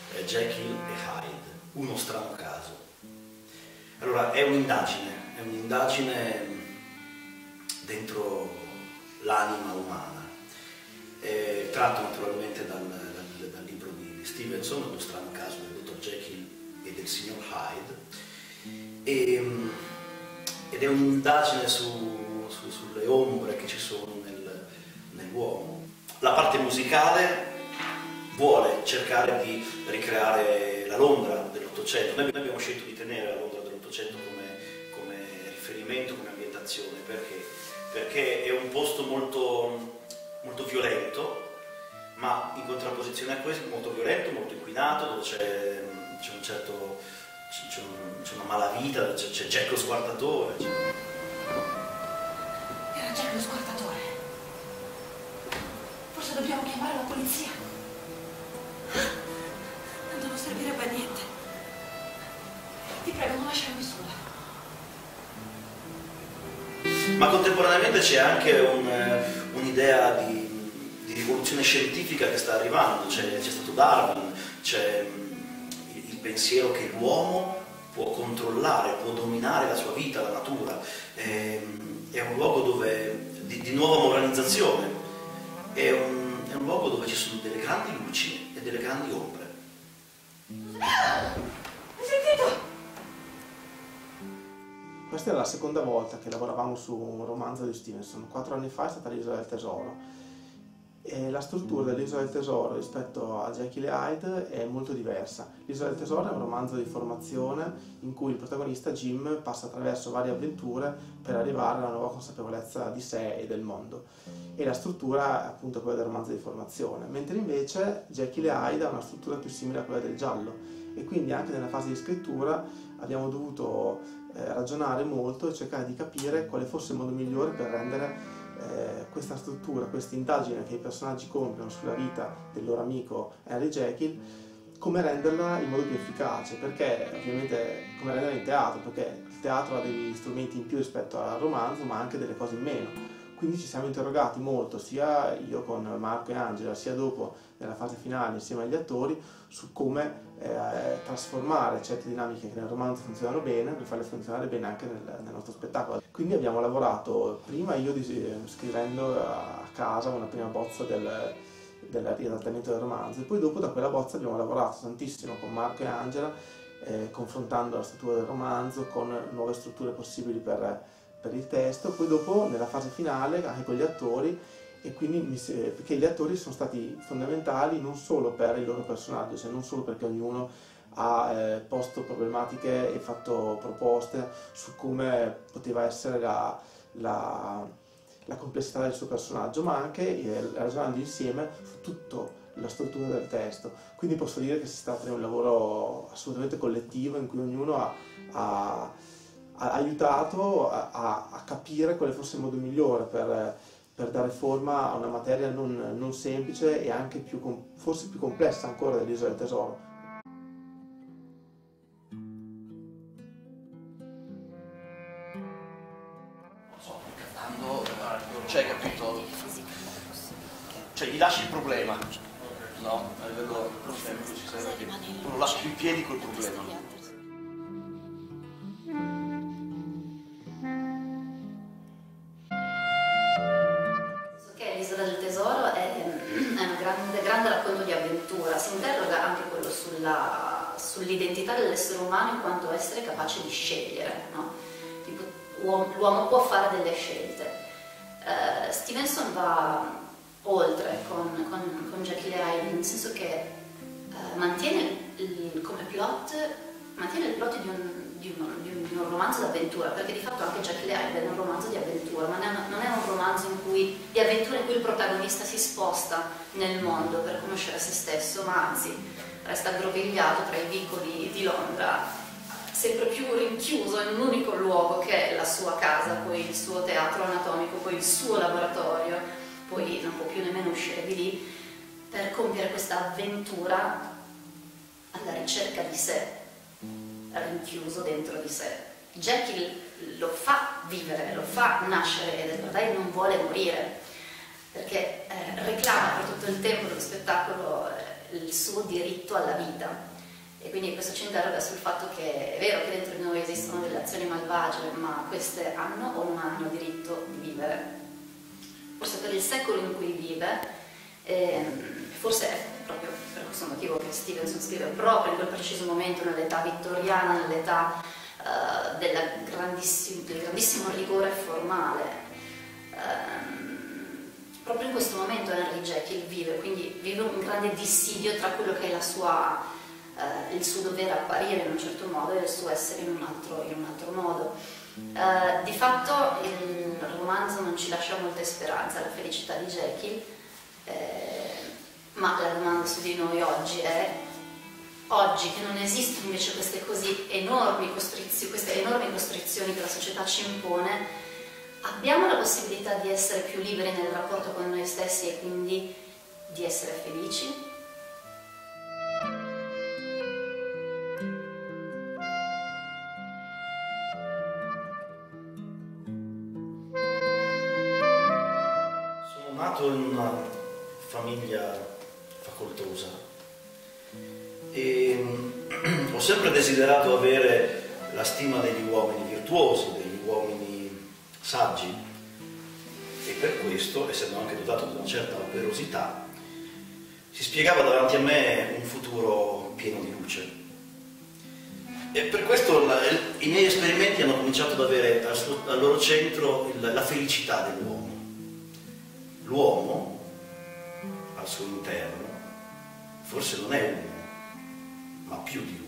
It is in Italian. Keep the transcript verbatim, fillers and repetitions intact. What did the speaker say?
eh, Jekyll e Hyde, uno strano caso. Allora, è un'indagine, è un'indagine dentro l'anima umana, è tratto naturalmente dal, dal, dal libro di Stevenson, Lo strano caso del dottor Jekyll e del signor Hyde, e, ed è un'indagine su, su, sulle ombre che ci sono nel, nell'uomo. La parte musicale vuole cercare di ricreare la Londra dell'Ottocento. Noi abbiamo scelto di tenere la Londra dell'Ottocento come, come riferimento, come ambientazione, perché? Perché è un posto molto, molto violento, ma in contrapposizione a questo molto violento, molto inquinato, dove c'è un certo, c'è un, c'è una malavita, c'è Jack lo squartatore. Era Jack lo squartatore. Forse dobbiamo chiamare la polizia. Tanto non servirebbe a niente. Ti prego, non lasciarmi sola. Ma contemporaneamente c'è anche un'idea un di, di rivoluzione scientifica che sta arrivando. C'è stato Darwin, c'è il, il pensiero che l'uomo può controllare, può dominare la sua vita, la natura. È, è un luogo dove, di, di nuova moralizzazione, è un, è un luogo dove ci sono delle grandi luci e delle grandi ombre. Hai sentito? Questa è la seconda volta che lavoravamo su un romanzo di Stevenson. Quattro anni fa è stata L'Isola del Tesoro. E la struttura dell'Isola del Tesoro rispetto a Jekyll e Hyde è molto diversa. L'Isola del Tesoro è un romanzo di formazione in cui il protagonista Jim passa attraverso varie avventure per arrivare alla nuova consapevolezza di sé e del mondo. E la struttura è appunto quella del romanzo di formazione, mentre invece Jekyll e Hyde ha una struttura più simile a quella del giallo. E quindi anche nella fase di scrittura abbiamo dovuto eh, ragionare molto e cercare di capire quale fosse il modo migliore per rendere Eh, questa struttura, questa indagine che i personaggi compiono sulla vita del loro amico Henry Jekyll, come renderla in modo più efficace, perché ovviamente come renderla in teatro, perché il teatro ha degli strumenti in più rispetto al romanzo, ma anche delle cose in meno. Quindi ci siamo interrogati molto, sia io con Marco e Angela, sia dopo nella fase finale insieme agli attori, su come eh, trasformare certe dinamiche che nel romanzo funzionano bene per farle funzionare bene anche nel, nel nostro spettacolo. Quindi abbiamo lavorato prima io scrivendo a casa una prima bozza del, del riadattamento del romanzo, e poi dopo da quella bozza abbiamo lavorato tantissimo con Marco e Angela, eh, confrontando la struttura del romanzo con nuove strutture possibili per, per il testo, poi dopo nella fase finale anche con gli attori, e quindi mi si, perché gli attori sono stati fondamentali non solo per il loro personaggio, cioè non solo perché ognuno ha eh, posto problematiche e fatto proposte su come poteva essere la, la, la complessità del suo personaggio, ma anche eh, ragionando insieme su tutta la struttura del testo. Quindi posso dire che si tratta di un lavoro assolutamente collettivo in cui ognuno ha, ha, ha aiutato a, a capire quale fosse il modo migliore per per dare forma a una materia non, non semplice e anche più, forse più complessa ancora dell'Isola del Tesoro. Non so, cantando, cioè, capito? Cioè, gli lasci il problema, no? A livello semplice, tu lo lasci in piedi col problema. Grande racconto di avventura, si interroga anche quello sull'identità dell'essere umano in quanto essere capace di scegliere, no? L'uomo può fare delle scelte. Uh, Stevenson va oltre con, con, con Jekyll e Hyde, nel senso che uh, mantiene il, come plot, mantiene il plot di un, di un, di un, di un romanzo d'avventura, perché di fatto anche Jekyll e Hyde è un romanzo di avventura, ma non è un romanzo in cui, di avventura in cui il protagonista si sposta nel mondo per conoscere se stesso, ma anzi resta aggrovigliato tra i vicoli di Londra, sempre più rinchiuso in un unico luogo che è la sua casa, poi il suo teatro anatomico, poi il suo laboratorio, poi non può più nemmeno uscire di lì per compiere questa avventura alla ricerca di sé, rinchiuso dentro di sé. Jekyll lo fa vivere, lo fa nascere, ed in realtà non vuole morire, perché eh, reclama per tutto il tempo dello spettacolo eh, il suo diritto alla vita. E quindi questo ci interroga sul fatto che è vero che dentro di noi esistono delle azioni malvagie, ma queste hanno o non hanno diritto di vivere. Forse per il secolo in cui vive, ehm, forse è proprio per questo motivo che Stevenson scrive proprio in quel preciso momento, nell'età vittoriana, nell'età uh, del grandissimo rigore formale. Um, proprio in questo momento Henry Jekyll vive, quindi vive un grande dissidio tra quello che è la sua, uh, il suo dovere apparire in un certo modo e il suo essere in un altro, in un altro modo. Uh, di fatto il romanzo non ci lascia molte speranze alla felicità di Jekyll, eh, ma la domanda su di noi oggi è: oggi che non esistono invece queste così enormi costrizioni, queste enormi costrizioni che la società ci impone, abbiamo la possibilità di essere più liberi nel rapporto con noi stessi e quindi di essere felici? Nato in una famiglia facoltosa e ho sempre desiderato avere la stima degli uomini virtuosi, degli uomini saggi, e per questo, essendo anche dotato di una certa operosità, si spiegava davanti a me un futuro pieno di luce. E per questo la, i miei esperimenti hanno cominciato ad avere al, suo, al loro centro il, la felicità dell'uomo. L'uomo, al suo interno, forse non è uno, ma più di uno.